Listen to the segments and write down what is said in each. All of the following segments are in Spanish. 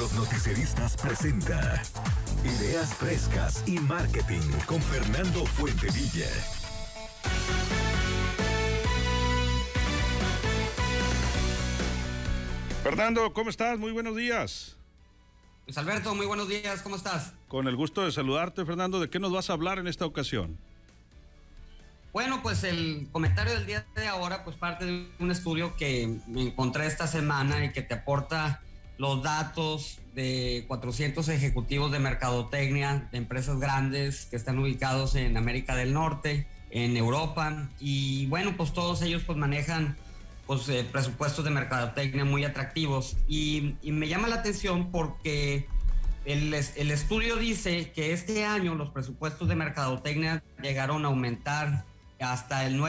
Los Noticieristas presenta Ideas Frescas y Marketing con Fernando Fuentevilla. Fernando, ¿cómo estás? Muy buenos días. Luis Alberto, muy buenos días, ¿cómo estás? Con el gusto de saludarte, Fernando. ¿De qué nos vas a hablar en esta ocasión? Bueno, pues el comentario del día de ahora, pues parte de un estudio que me encontré esta semana y que te aporta los datos de 400 ejecutivos de mercadotecnia de empresas grandes que están ubicados en América del Norte, en Europa, y bueno, pues todos ellos pues manejan presupuestos de mercadotecnia muy atractivos, y me llama la atención porque el estudio dice que este año los presupuestos de mercadotecnia llegaron a aumentar hasta el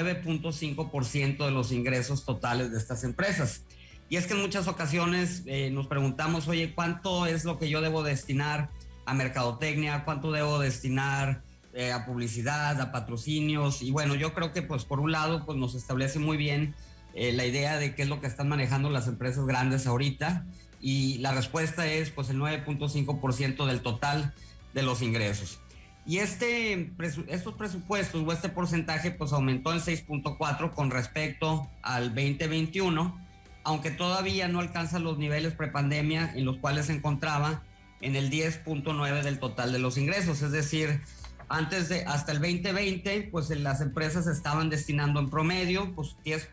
9.5% de los ingresos totales de estas empresas. Y es que en muchas ocasiones nos preguntamos, oye, ¿cuánto es lo que yo debo destinar a mercadotecnia? ¿Cuánto debo destinar a publicidad, a patrocinios? Y bueno, yo creo que pues por un lado pues nos establece muy bien la idea de qué es lo que están manejando las empresas grandes ahorita, y la respuesta es pues el 9.5% del total de los ingresos. Y estos presupuestos o este porcentaje pues aumentó en 6.4 con respecto al 2021, aunque todavía no alcanza los niveles prepandemia en los cuales se encontraba en el 10.9 del total de los ingresos. Es decir, hasta el 2020, pues las empresas estaban destinando en promedio pues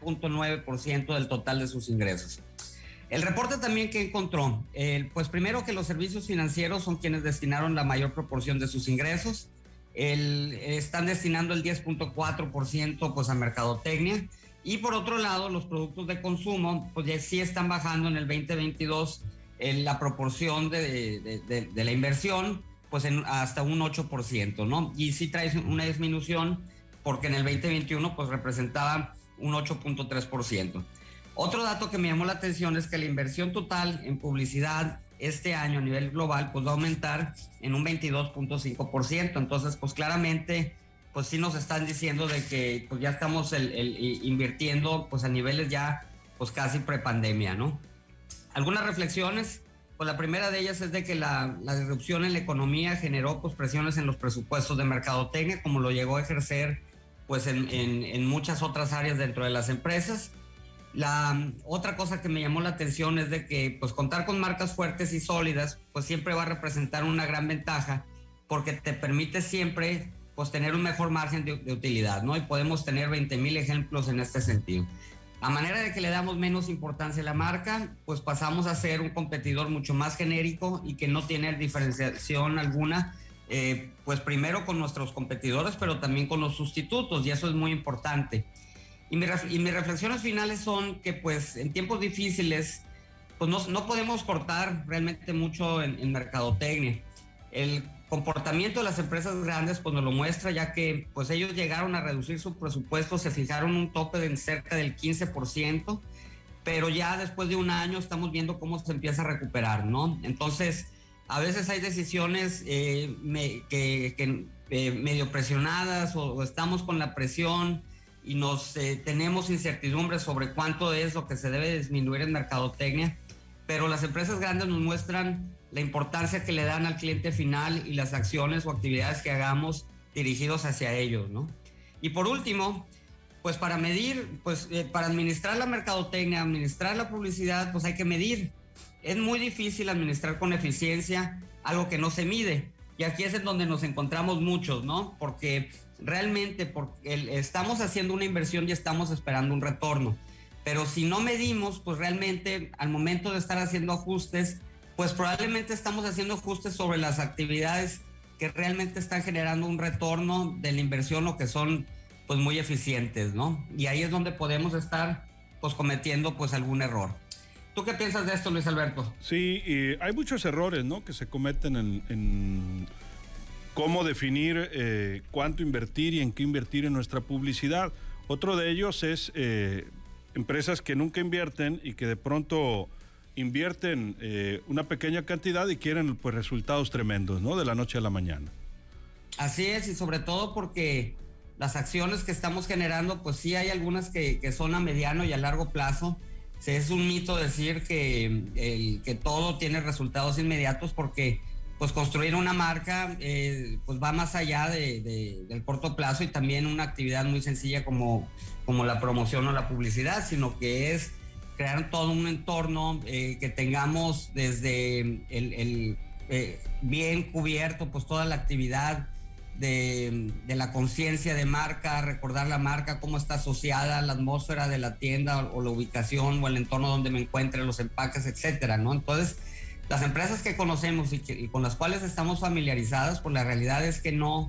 10.9% del total de sus ingresos. El reporte también que encontró, pues primero que los servicios financieros son quienes destinaron la mayor proporción de sus ingresos. Están destinando el 10.4% pues a mercadotecnia, y por otro lado los productos de consumo pues ya sí están bajando en el 2022 la proporción de la inversión pues hasta un 8%, ¿no? Y sí trae una disminución porque en el 2021 pues representaba un 8.3%. Otro dato que me llamó la atención es que la inversión total en publicidad este año a nivel global pues va a aumentar en un 22.5%. Entonces pues claramente pues sí nos están diciendo de que pues ya estamos invirtiendo pues a niveles ya pues casi prepandemia, ¿no? Algunas reflexiones, pues la primera de ellas es de que la disrupción en la economía generó pues presiones en los presupuestos de mercadotecnia, como lo llegó a ejercer pues en muchas otras áreas dentro de las empresas. La otra cosa que me llamó la atención es de que pues contar con marcas fuertes y sólidas pues siempre va a representar una gran ventaja, porque te permite siempre pues tener un mejor margen de utilidad, ¿no? Y podemos tener 20,000 ejemplos en este sentido. A manera de que le damos menos importancia a la marca, pues pasamos a ser un competidor mucho más genérico y que no tiene diferenciación alguna, pues primero con nuestros competidores, pero también con los sustitutos, y eso es muy importante. Y mis reflexiones finales son que pues en tiempos difíciles pues no podemos cortar realmente mucho en mercadotecnia. El comportamiento de las empresas grandes pues nos lo muestra, ya que pues ellos llegaron a reducir su presupuesto, se fijaron un tope de cerca del 15%, pero ya después de un año estamos viendo cómo se empieza a recuperar, ¿no? Entonces a veces hay decisiones medio presionadas o estamos con la presión y tenemos incertidumbre sobre cuánto es lo que se debe disminuir en mercadotecnia, pero las empresas grandes nos muestran la importancia que le dan al cliente final y las acciones o actividades que hagamos dirigidos hacia ellos, ¿no? Y por último, pues para medir, pues para administrar la mercadotecnia, administrar la publicidad, pues hay que medir. Es muy difícil administrar con eficiencia algo que no se mide, y aquí es en donde nos encontramos muchos, ¿no? Porque realmente estamos haciendo una inversión y estamos esperando un retorno, pero si no medimos, pues realmente al momento de estar haciendo ajustes, pues probablemente estamos haciendo ajustes sobre las actividades que realmente están generando un retorno de la inversión o que son pues muy eficientes, ¿no? Y ahí es donde podemos estar pues cometiendo pues algún error. ¿Tú qué piensas de esto, Luis Alberto? Sí, hay muchos errores, ¿no?, que se cometen en cómo definir cuánto invertir y en qué invertir en nuestra publicidad. Otro de ellos es empresas que nunca invierten y que de pronto invierten una pequeña cantidad y quieren pues resultados tremendos, ¿no?, de la noche a la mañana. Así es, y sobre todo porque las acciones que estamos generando, pues sí hay algunas que son a mediano y a largo plazo. es un mito decir que todo tiene resultados inmediatos, porque pues construir una marca pues va más allá del corto plazo, y también una actividad muy sencilla como la promoción o la publicidad, sino que es crear todo un entorno que tengamos desde bien cubierto pues toda la actividad de la conciencia de marca, recordar la marca, cómo está asociada, la atmósfera de la tienda o la ubicación o el entorno donde me encuentre, los empaques, etcétera, ¿no? Entonces, las empresas que conocemos y con las cuales estamos familiarizadas, pues la realidad es que no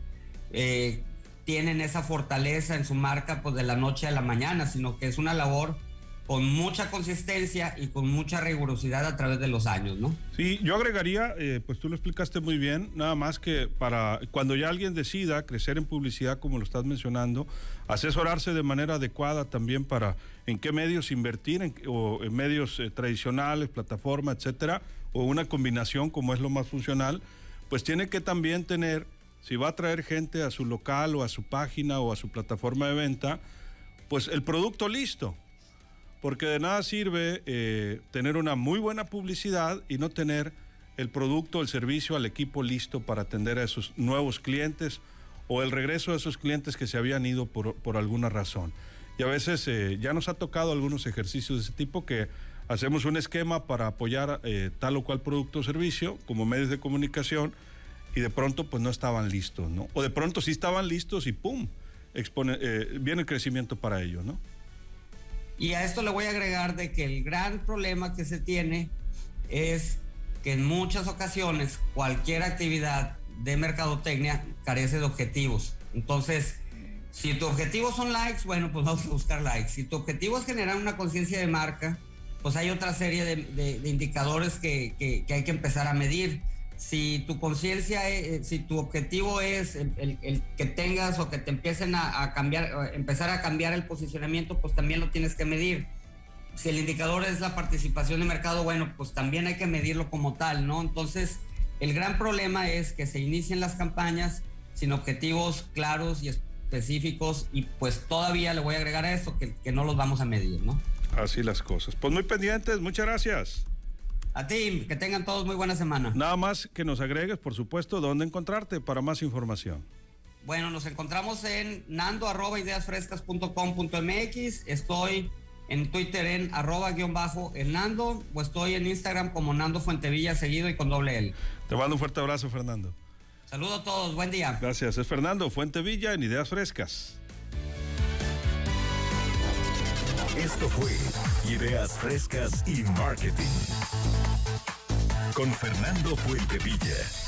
tienen esa fortaleza en su marca pues de la noche a la mañana, sino que es una labor con mucha consistencia y con mucha rigurosidad a través de los años, ¿no? Sí, yo agregaría, pues tú lo explicaste muy bien, nada más que para cuando ya alguien decida crecer en publicidad, como lo estás mencionando, asesorarse de manera adecuada también para en qué medios invertir, o en medios tradicionales, plataforma, etcétera, o una combinación como es lo más funcional, pues tiene que también tener, si va a traer gente a su local o a su página o a su plataforma de venta, pues el producto listo. Porque de nada sirve tener una muy buena publicidad y no tener el producto, el servicio, al equipo listo para atender a esos nuevos clientes o el regreso de esos clientes que se habían ido por alguna razón. Y a veces ya nos ha tocado algunos ejercicios de ese tipo, que hacemos un esquema para apoyar tal o cual producto o servicio como medios de comunicación, y de pronto pues no estaban listos, ¿no? O de pronto sí estaban listos y ¡pum! Viene el crecimiento para ellos, ¿no? Y a esto le voy a agregar de que el gran problema que se tiene es que en muchas ocasiones cualquier actividad de mercadotecnia carece de objetivos. Entonces, si tu objetivo son likes, bueno, pues vamos a buscar likes. Si tu objetivo es generar una conciencia de marca, pues hay otra serie de indicadores que hay que empezar a medir. Si tu conciencia, si tu objetivo es el que tengas o que te empiecen a cambiar, empezar a cambiar el posicionamiento, pues también lo tienes que medir. Si el indicador es la participación de mercado, bueno, pues también hay que medirlo como tal, ¿no? Entonces, el gran problema es que se inicien las campañas sin objetivos claros y específicos, y pues todavía le voy a agregar a esto que no los vamos a medir, ¿no? Así las cosas. Pues muy pendientes, muchas gracias. A ti, que tengan todos muy buena semana. Nada más que nos agregues, por supuesto, dónde encontrarte para más información. Bueno, nos encontramos en nando@ideasfrescas.com.mx. Estoy en Twitter en @_elnando, o estoy en Instagram como Nando Fuentevilla, seguido y con doble L. Te mando un fuerte abrazo, Fernando. Saludos a todos, buen día. Gracias, es Fernando Fuentevilla en Ideas Frescas. Esto fue Ideas Frescas y Marketing con Fernando Fuentevilla.